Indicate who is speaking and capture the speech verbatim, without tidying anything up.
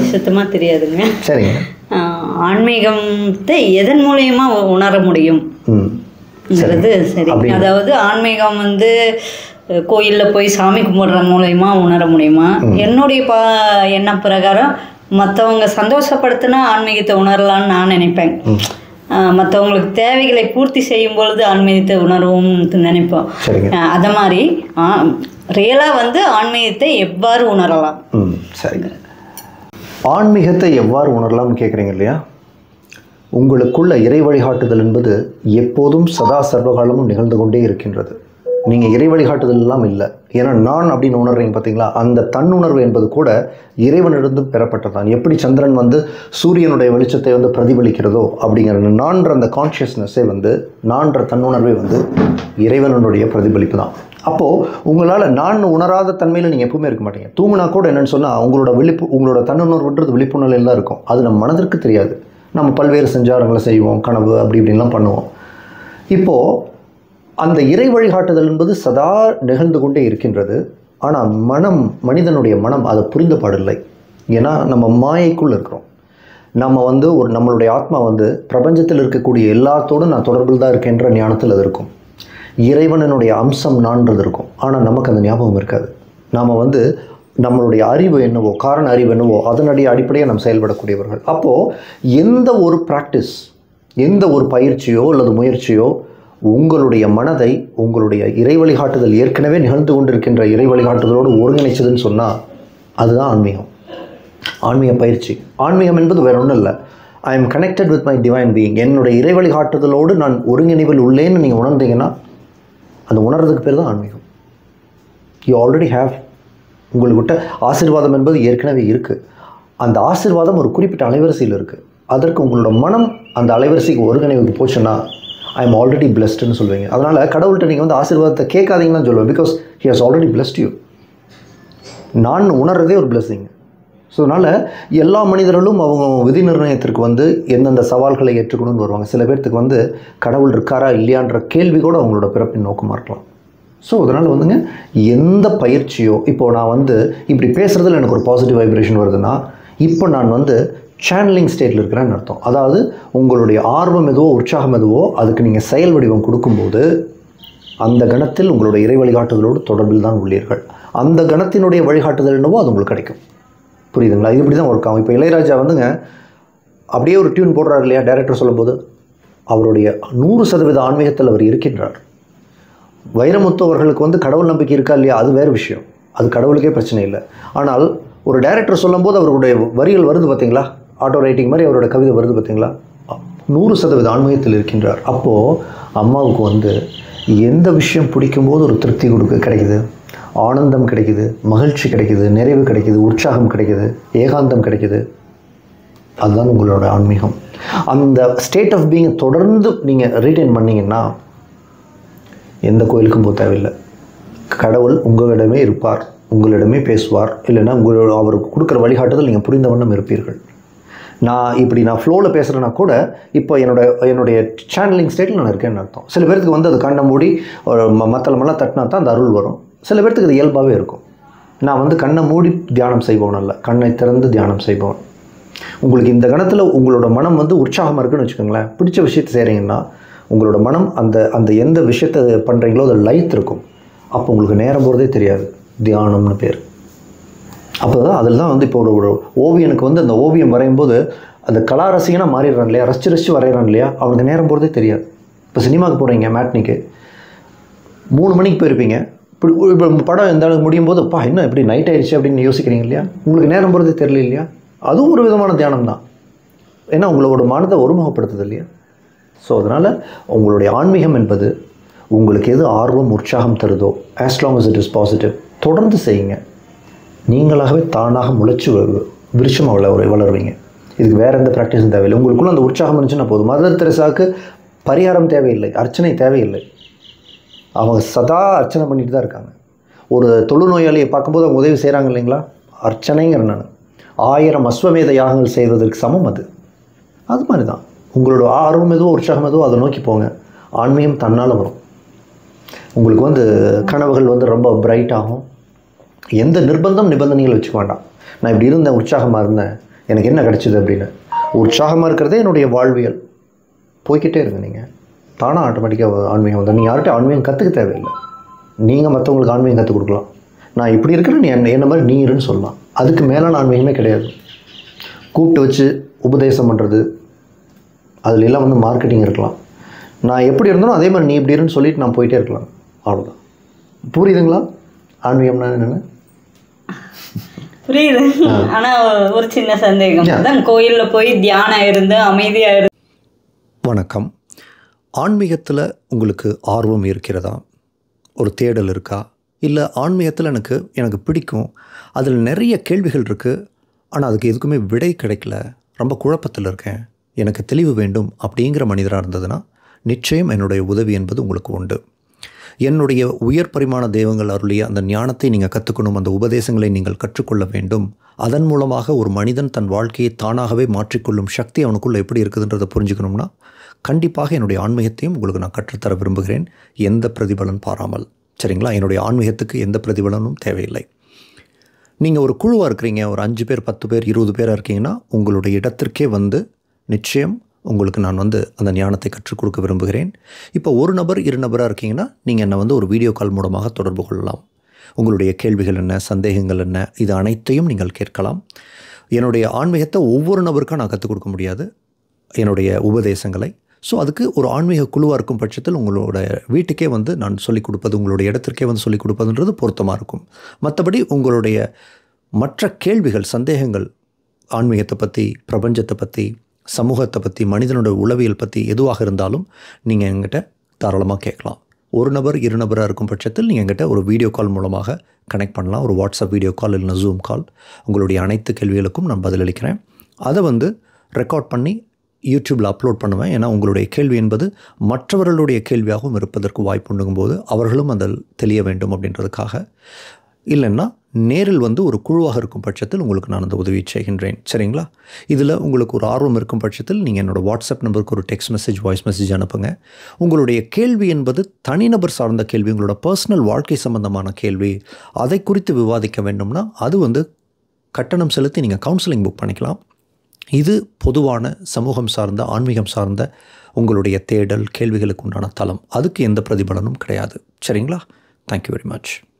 Speaker 1: சுத்தமாக தெரியாதுங்க.
Speaker 2: சரிங்க.
Speaker 1: ஆன்மீகத்தை எதன் மூலயமா உணர முடியும் சரி. அதாவது ஆன்மீகம் வந்து கோயிலில் போய் சாமி கும்பிட்ற மூலயமா உணர முடியுமா? என்னுடைய பா எண்ண பிரகாரம் மற்றவங்க சந்தோஷப்படுத்தினா ஆன்மீகத்தை உணரலான்னு நான் நினைப்பேன். மற்றவங்களுக்கு தேவைகளை பூர்த்தி செய்யும் பொழுது ஆன்மீகத்தை உணர்வும் நினைப்போம். அதை மாதிரி ரியலாக வந்து ஆன்மீகத்தை எவ்வாறு உணரலாம்?
Speaker 2: ம் சரிங்க. ஆன்மீகத்தை எவ்வாறு உணரலாம்னு கேட்குறீங்க இல்லையா? உங்களுக்குள்ள இறை வழிகாட்டுதல் என்பது எப்போதும் சதா சர்வகாலமும் நிகழ்ந்து கொண்டே இருக்கின்றது. நீங்கள் இறை வழிகாட்டுதல் எல்லாம் இல்லை. ஏன்னா நான் அப்படின்னு உணர்றீங்க பார்த்தீங்களா, அந்த தன்னுணர்வு என்பது கூட இறைவனிடம் பெறப்பட்டதான். எப்படி சந்திரன் வந்து சூரியனுடைய வெளிச்சத்தை வந்து பிரதிபலிக்கிறதோ அப்படிங்கிற நான்ற அந்த கான்ஷியஸ்னஸே வந்து நான்ற தன்னுணர்வே வந்து இறைவனுடைய பிரதிபலிப்பு தான். அப்போது உங்களால் நான் உணராத தன்மையில் நீங்கள் எப்பவுமே இருக்க மாட்டீங்க. தூங்குனா கூட என்னென்னு சொன்னால் உங்களோட விழிப்பு உங்களோட தன்னுணர்வுன்றது விழிப்புணர்வில் தான் இருக்கும். அது நம்ம மனதிற்கு தெரியாது. நம்ம பல்வேறு சஞ்சாரங்களை செய்வோம், கனவு அப்படி இப்படின்லாம் பண்ணுவோம். இப்போது அந்த இறை வழிகாட்டுதல் என்பது சதா நிகழ்ந்து கொண்டே இருக்கின்றது. ஆனால் மனம், மனிதனுடைய மனம் அதை புரிந்த பாடில்லை. ஏன்னா நம்ம மாயைக்குள்ளே இருக்கிறோம். நம்ம வந்து ஒரு நம்மளுடைய ஆத்மா வந்து பிரபஞ்சத்தில் இருக்கக்கூடிய எல்லாத்தோடும் நான் தொடர்பில் தான் இருக்கேன்ற ஞானத்தில் அது இருக்கும். இறைவனுடைய அம்சம் நான்றது இருக்கும். ஆனால் நமக்கு அந்த ஞாபகம் இருக்காது. நாம் வந்து நம்மளுடைய அறிவு என்னவோ, காரண அறிவு என்னவோ, அதனுடைய அடிப்படையாக நம்ம செயல்படக்கூடியவர்கள். அப்போது எந்த ஒரு ப்ராக்டிஸ், எந்த ஒரு பயிற்சியோ அல்லது முயற்சியோ உங்களுடைய மனதை உங்களுடைய இறை வழிகாட்டுதல் ஏற்கனவே நிகழ்ந்து கொண்டிருக்கின்ற இறை வழிகாட்டுதலோடு ஒருங்கிணைச்சதுன்னு சொன்னால் அதுதான் ஆன்மீகம். ஆன்மீக பயிற்சி. ஆன்மீகம் என்பது வேற ஒன்றும் இல்லை. I am connected with my divine being. என்னுடைய இறை வழிகாட்டுதலோடு நான் ஒருங்கிணைவில் உள்ளேன்னு நீங்கள் உணர்ந்தீங்கன்னா அந்த உணர்றதுக்கு பேர் தான் ஆன்மீகம். You already have. உங்கள்கிட்ட ஆசீர்வாதம் என்பது ஏற்கனவே இருக்குது. அந்த ஆசீர்வாதம் ஒரு குறிப்பிட்ட அலைவரிசையில் இருக்குது. அதற்கு உங்களோட மனம் அந்த அலைவரிசைக்கு ஒருங்கிணைவுக்கு போச்சுன்னா ஐ எம் ஆல்ரெடி பிளஸ்டுன்னு சொல்லுவீங்க. அதனால் கடவுள்கிட்ட நீங்கள் வந்து ஆசீர்வாதத்தை கேட்காதீங்கன்னு சொல்லுவேன். Because he has already blessed you. நான் உணர்றதே ஒரு பிளஸ்ஸிங். ஸோ அதனால் எல்லா மனிதர்களும் அவங்க விதி நிர்ணயத்திற்கு வந்து எந்தெந்த சவால்களை ஏற்றுக்கணும்னு வருவாங்க. சில பேர்த்துக்கு வந்து கடவுள் இருக்காரா இல்லையான்ற கேள்வி கூட அவங்களோட பிறப்பின் நோக்கமாக இருக்கலாம். ஸோ அதனால் வந்துங்க எந்த பயிற்சியோ, இப்போது நான் வந்து இப்படி பேசுகிறதுல எனக்கு ஒரு பாசிட்டிவ் வைப்ரேஷன் வருதுன்னா இப்போ நான் வந்து சேனலிங் ஸ்டேட்டில் இருக்கிறேன்னு அர்த்தம். அதாவது உங்களுடைய ஆர்வம் எதுவோ, உற்சாகம் எதுவோ, அதுக்கு நீங்கள் செயல் வடிவம் கொடுக்கும்போது அந்த கணத்தில் உங்களுடைய இறை வழிகாட்டுதலோடு தொடர்பில் தான் உள்ளீர்கள். அந்த கணத்தினுடைய வழிகாட்டுதல் என்னவோ அது உங்களுக்கு கிடைக்கும். புரியுதுங்களா? இது இப்படி தான் ஒர்க் ஆகும். இப்போ இளையராஜா வந்துங்க அப்படியே ஒரு டியூன் போடுறாரு இல்லையா, டைரக்டர் சொல்லும்போது அவருடைய நூறு சதவீத ஆன்மீகத்தில் அவர் இருக்கின்றார். வைரமுத்து அவர்களுக்கு வந்து கடவுள் நம்பிக்கை இருக்கா இல்லையா, அது வேறு விஷயம். அது கடவுளுக்கே பிரச்சனை இல்லை. ஆனால் ஒரு டைரக்டர் சொல்லும்போது அவருடைய வரிகள் வருது பார்த்தீங்களா, ஆட்டோ ரைட்டிங் மாதிரி அவரோட கவிதை வருது பார்த்தீங்களா, நூறு சதவீத ஆன்மீகத்தில் இருக்கின்றார். அப்போது அம்மாவுக்கு வந்து எந்த விஷயம் பிடிக்கும்போது ஒரு திருப்தி கொடுக்க கிடைக்குது, ஆனந்தம் கிடைக்குது, மகிழ்ச்சி கிடைக்குது, நிறைவு கிடைக்குது, உற்சாகம் கிடைக்குது, ஏகாந்தம் கிடைக்குது. அதுதான் உங்களோட ஆன்மீகம். அந்த ஸ்டேட் ஆஃப் பீயிங்கை தொடர்ந்து நீங்கள் ரீட்டைன் பண்ணிங்கன்னா எந்த கோயிலுக்கும் போக தேவையில்லை. கடவுள் உங்களிடமே இருப்பார், உங்களிடமே பேசுவார். இல்லைன்னா உங்களோட அவருக்கு கொடுக்குற வழிகாட்டுதல் நீங்கள் புரிந்த வண்ணம் இருப்பீர்கள். நான் இப்படி நான் ஃப்ளோவில் பேசுகிறேன்னா கூட இப்போ என்னோட என்னுடைய சேனலிங் ஸ்டேட்டில் நான் இருக்கேன்னு அர்த்தம். சில பேருக்கு வந்து அது கண்ணை மூடி மத்தளமெல்லாம் தட்டினா தான் அந்த அருள் வரும். சில பேர்த்துக்கு அது இயல்பாகவே இருக்கும். நான் வந்து கண்ணை மூடி தியானம் செய்பவன் அல்ல, கண்ணை திறந்து தியானம் செய்பவன். உங்களுக்கு இந்த கணத்தில் உங்களோட மனம் வந்து உற்சாகமாக இருக்குன்னு வச்சுக்கோங்களேன். பிடிச்ச விஷயத்தை செய்கிறீங்கன்னா உங்களோட மனம் அந்த அந்த எந்த விஷயத்தை பண்ணுறீங்களோ அதை லைத் இருக்கும். அப்போ உங்களுக்கு நேரம் போகிறதே தெரியாது. தியானம்னு பேர். அப்போ தான் அதில் தான் வந்து இப்போ ஒரு ஒரு ஓவியனுக்கு வந்து அந்த ஓவியம் வரையும்போது அந்த கலா ரசிகனாக மாறிடுறான் இல்லையா, ரசித்து ரசித்து வரைகிறான் இல்லையா, அவனுக்கு நேரம் போகிறதே தெரியாது. இப்போ சினிமாவுக்கு போகிறீங்க, மேட்னிக்கு மூணு மணிக்கு போயிருப்பீங்க. இப்படி இப்போ படம் எந்த அளவுக்கு முடியும் போது அப்பா என்ன இப்படி நைட் ஆயிடுச்சு அப்படின்னு யோசிக்கிறீங்க இல்லையா, உங்களுக்கு நேரம் போகிறதே தெரியல இல்லையா. அதுவும் ஒரு விதமான தியானம் தான். ஏன்னா உங்களோட மனதை ஒருமுகப்படுத்துது இல்லையா. ஸோ அதனால் உங்களுடைய ஆன்மீகம் என்பது உங்களுக்கு எது ஆர்வம் உற்சாகம் தருதோ, as long as it is positive, தொடர்ந்து செய்யுங்க. நீங்களாகவே தானாக முளைச்சி விருட்சமாக வள வளருவீங்க. இதுக்கு வேறு எந்த ப்ராக்டிஸும் தேவையில்லை. உங்களுக்குள்ள அந்த உற்சாகம் இருந்துச்சுன்னா போதும். மதர் தெரசாவுக்கு பரிகாரம் தேவையில்லை, அர்ச்சனை தேவையில்லை. அவங்க சதா அர்ச்சனை பண்ணிட்டு தான் இருக்காங்க. ஒரு தொழுநோயாளியை பார்க்கும்போது அவங்க உதவி செய்கிறாங்க இல்லைங்களா, அர்ச்சனைங்கிற நான் ஆயிரம் அஸ்வமேத யாகங்கள் செய்வதற்கு சமம் அது. அது மாதிரி தான் உங்களோட ஆர்வம் எதுவோ உற்சாகம் எதுவோ அதை நோக்கி போங்க. ஆன்மீகம் தன்னால் வரும். உங்களுக்கு வந்து கனவுகள் வந்து ரொம்ப பிரைட் ஆகும். எந்த நிர்பந்தம் நிபந்தனைகள் வச்சுக்க வேண்டாம். நான் இப்படி இருந்தேன், உற்சாகமாக இருந்தேன், எனக்கு என்ன கிடைச்சிது அப்படின்னு. உற்சாகமாக இருக்கிறதே என்னுடைய வாழ்வியல். போய்கிட்டே இருங்க. நீங்கள் தானாக ஆட்டோமேட்டிக்காக ஆன்மீகம் வந்து நீங்கள் யார்கிட்ட ஆன்மீகம் கற்றுக்க தேவையில்லை. நீங்கள் மற்றவங்களுக்கு ஆன்மீகம் கற்றுக் கொடுக்கலாம். நான் இப்படி இருக்கிறேன், நீ என்ன என்ன மாதிரி நீ இருன்னு சொல்லலாம். அதுக்கு மேலான ஆன்மீகமே கிடையாது. கூப்பிட்டு வச்சு உபதேசம் பண்ணுறது, அதில் எல்லாம் வந்து மார்க்கெட்டிங் இருக்கலாம். நான் எப்படி இருந்தனோ அதே மாதிரி நீ இப்படி இருன்னு சொல்லிட்டு நான் போயிட்டே இருக்கலாம். அவ்வளோதான். புரியுதுங்களா ஆன்மீகம்னா என்னென்னு?
Speaker 1: புரியுது. ஆனால் ஒரு சின்ன சந்தேகம் தான். கோயிலில் போய் தியானம் இருந்து அமைதியாக இருந்து.
Speaker 2: வணக்கம். ஆன்மீகத்தில் உங்களுக்கு ஆர்வம் இருக்கிறதா? ஒரு தேடல் இருக்கா? இல்லை ஆன்மீகத்தில் எனக்கு எனக்கு பிடிக்கும், அதில் நிறைய கேள்விகள் இருக்குது, ஆனால் அதுக்கு எதுக்குமே விடை கிடைக்கல, ரொம்ப குழப்பத்தில் இருக்கேன், எனக்கு தெளிவு வேண்டும் அப்படிங்கிற மனிதராக இருந்ததுன்னா நிச்சயம் என்னுடைய உதவி என்பது உங்களுக்கு உண்டு. என்னுடைய உயர் பரிமாண தெய்வங்கள் அருளிய அந்த ஞானத்தை நீங்கள் கற்றுக்கணும், அந்த உபதேசங்களை நீங்கள் கற்றுக்கொள்ள வேண்டும். அதன் மூலமாக ஒரு மனிதன் தன் வாழ்க்கையை தானாகவே மாற்றிக்கொள்ளும் சக்தி அவனுக்குள்ளே எப்படி இருக்குதுன்றதை புரிஞ்சுக்கணும்னா கண்டிப்பாக என்னுடைய ஆன்மீகத்தையும் உங்களுக்கு நான் கற்றுத்தர விரும்புகிறேன், எந்த பிரதிபலன் பாராமல். சரிங்களா? என்னுடைய ஆன்மீகத்துக்கு எந்த பிரதிபலனும் தேவையில்லை. நீங்கள் ஒரு குழுவாக இருக்கிறீங்க, ஒரு அஞ்சு பேர் பத்து பேர் இருபது பேராக இருக்கீங்கன்னா உங்களுடைய இடத்திற்கே வந்து நிச்சயம் உங்களுக்கு நான் வந்து அந்த ஞானத்தை கற்றுக் கொடுக்க விரும்புகிறேன். இப்போ ஒரு நபர் இரு நபராக இருக்கீங்கன்னா நீங்கள் என்னை வந்து ஒரு வீடியோ கால் மூலமாக தொடர்பு கொள்ளலாம். உங்களுடைய கேள்விகள் என்ன, சந்தேகங்கள் என்ன, இது அனைத்தையும் நீங்கள் கேட்கலாம். என்னுடைய ஆன்மீகத்தை ஒவ்வொரு நபருக்கும் நான் கற்றுக் கொடுக்க முடியாது, என்னுடைய உபதேசங்களை. ஸோ அதுக்கு ஒரு ஆன்மீக குழுவாக இருக்கும் பட்சத்தில் உங்களோட வீட்டுக்கே வந்து நான் சொல்லிக் கொடுப்பது, உங்களுடைய இடத்திற்கே வந்து சொல்லிக் கொடுப்பதுன்றது பொருத்தமாக இருக்கும். மற்றபடி உங்களுடைய மற்ற கேள்விகள், சந்தேகங்கள், ஆன்மீகத்தை பற்றி, பிரபஞ்சத்தை பற்றி, சமூகத்தை பற்றி, மனிதனோட உளவியல் பற்றி எதுவாக இருந்தாலும் நீங்கள் எங்கிட்ட தாராளமாக கேட்கலாம். ஒரு நபர் இரு நபராக இருக்கும் பட்சத்தில் நீங்கள் எங்கிட்ட ஒரு வீடியோ கால் மூலமாக கனெக்ட் பண்ணலாம். ஒரு வாட்ஸ்அப் வீடியோ கால் இல்லைனா ஜூம் கால். உங்களுடைய அனைத்து கேள்விகளுக்கும் நான் பதிலளிக்கிறேன். அதை வந்து ரெக்கார்ட் பண்ணி யூடியூப்பில் அப்லோட் பண்ணுவேன். ஏன்னா உங்களுடைய கேள்வி என்பது மற்றவர்களுடைய கேள்வியாகவும் இருப்பதற்கு வாய்ப்பு உண்டுங்கும் போது அவர்களும் அதில் தெளிய வேண்டும் அப்படின்றதுக்காக. இல்லைன்னா நேரில் வந்து ஒரு குழுவாக இருக்கும் பட்சத்தில் உங்களுக்கு நான் அந்த உதவி செய்கின்றேன். சரிங்களா? இதில் உங்களுக்கு ஒரு ஆர்வம் இருக்கும் பட்சத்தில் நீங்கள் என்னோடய வாட்ஸ்அப் நம்பருக்கு ஒரு டெக்ஸ்ட் மெசேஜ், வாய்ஸ் மெசேஜ் அனுப்புங்க. உங்களுடைய கேள்வி என்பது தனிநபர் சார்ந்த கேள்வி, உங்களோட பர்சனல் வாழ்க்கை சம்பந்தமான கேள்வி, அதை குறித்து விவாதிக்க வேண்டும்னா அது வந்து கட்டணம் செலுத்தி நீங்கள் கவுன்சிலிங் புக் பண்ணிக்கலாம். இது பொதுவான சமூகம் சார்ந்த, ஆன்மீகம் சார்ந்த உங்களுடைய தேடல், கேள்விகளுக்கு உண்டான தளம். அதுக்கு எந்த பிரதிபலனும் கிடையாது. சரிங்களா? Thank you very much.